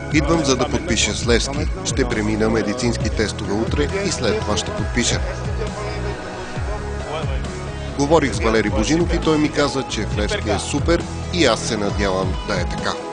Идвам, за да подпиша с Левски. Ще премина медицински тестове утре и след това ще подпиша. Говорих с Валери Божинов и той ми каза, че в Левски е супер и аз се надявам да е така.